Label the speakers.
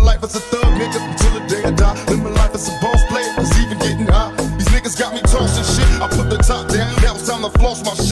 Speaker 1: life as a thug nigga until the day I die. Live my life as a boss player, cause even getting high. These niggas got me tossing shit. I put the top down, now it's time to floss my shit.